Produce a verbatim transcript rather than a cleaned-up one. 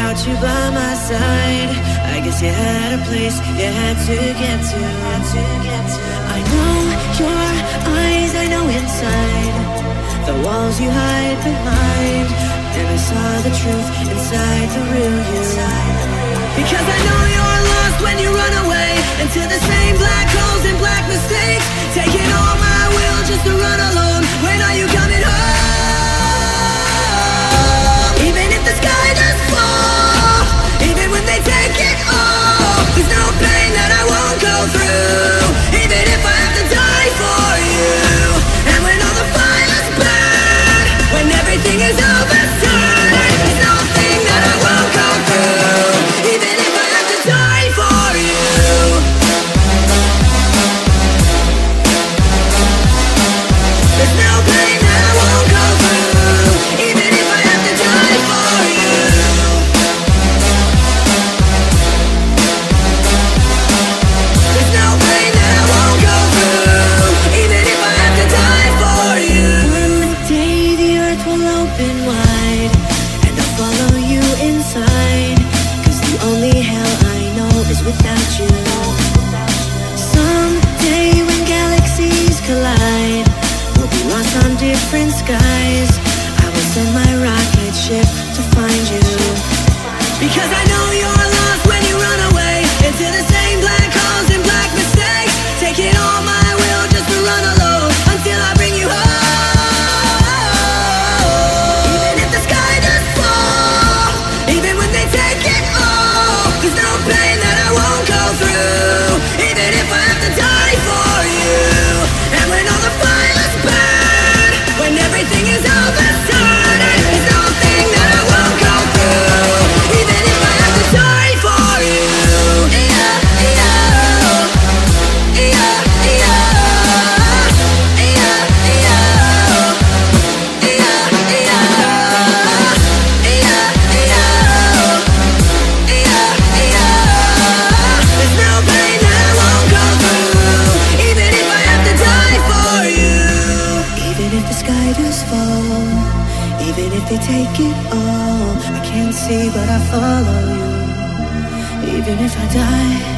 without you by my side. I guess you had a place you had to get to, had to get to. I know your eyes, I know inside the walls you hide behind, and I saw the truth inside the real you. Because I know you're lost when you run away into the same black holes and black mistakes, taking all my will just to run alone. When are you coming home? Even if the sky does fall, even when they take it all, there's no pain that I won't go through, even if I have to die for you. And when all the fires burn, when everything is overturned, there's nothing that I won't go through, even if I have to die for you. There's no pain that I won't go through, even if I have to die for you. There's no pain that I won't go through, even if I have to die for you. One day the earth will open wide, and I'll follow you inside, 'cause the only hell I know is without you. Someday when galaxies collide, we'll be lost on different skies. I will send my rocket ship to find you. Because I know you're lost when you run away into the same black holes and black mistakes, taking all my will just to run alone until I bring you home. Even if the sky does fall, even when they take it all, there's no pain that I won't go through, even if I have to die for you. And when all the fires burn, when everything is overturned, there's nothing that I won't go through, even if I have to die for you. Yeah, yeah, yeah, yeah, yeah, yeah, yeah. There's no pain that I won't go through, even if I have to die for you. Even if the sky does fall, even if they take it all, I can't see but I follow you. Even if I die